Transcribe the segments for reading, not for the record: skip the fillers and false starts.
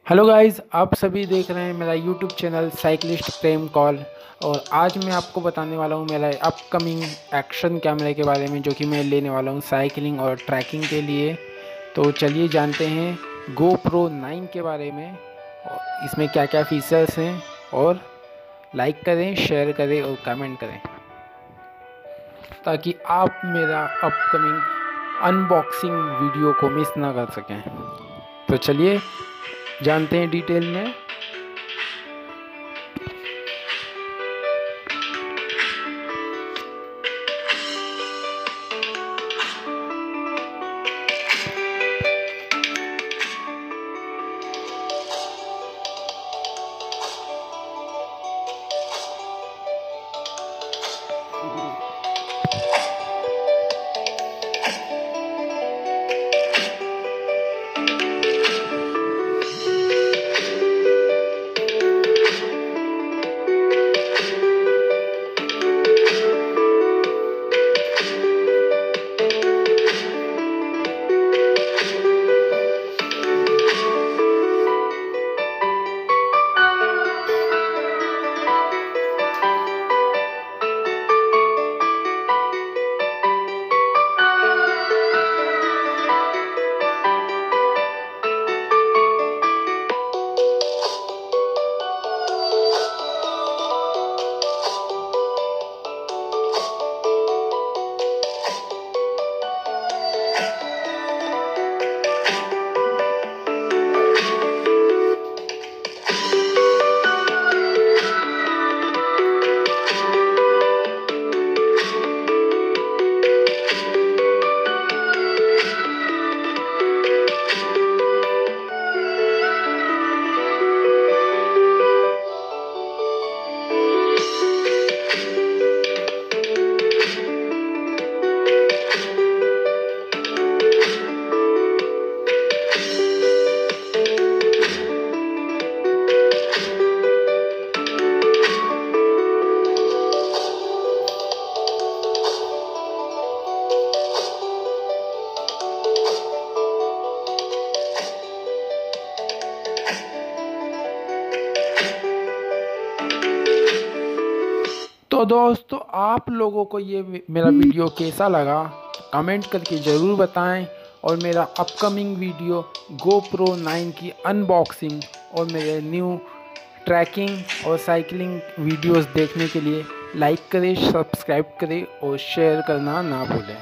Hello guys, आप सभी देख रहे हैं मेरा YouTube channel cyclist Prem Kaul. और आज मैं आपको बताने वाला हूँ मेरा अपकमिंग एक्शन कैमरे के बारे में, जो कि मैं लेने वाला हूँ साइकिलिंग और ट्रैकिंग के लिए। तो चलिए जानते हैं GoPro 9 के बारे में और इसमें क्या क्या फीचर्स हैं। और लाइक करें, शेयर करें और कमेंट करें ताकि आप मेरा अपकमिंग अनबॉक्सिंग वीडियो को मिस ना कर सकें। तो चलिए जानते हैं डिटेल में। तो दोस्तों, आप लोगों को ये मेरा वीडियो कैसा लगा कमेंट करके ज़रूर बताएं। और मेरा अपकमिंग वीडियो GoPro 9 की अनबॉक्सिंग और मेरे न्यू ट्रैकिंग और साइकिलिंग वीडियोस देखने के लिए लाइक करें, सब्सक्राइब करें और शेयर करना ना भूलें।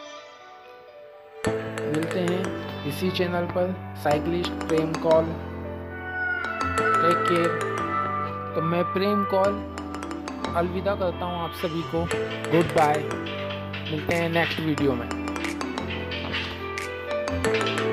मिलते हैं इसी चैनल पर, cyclist Prem Kaul. Take care. तो मैं प्रेम कॉल अलविदा करता हूँ आप सभी को। Good bye. मिलते हैं नेक्स्ट वीडियो में।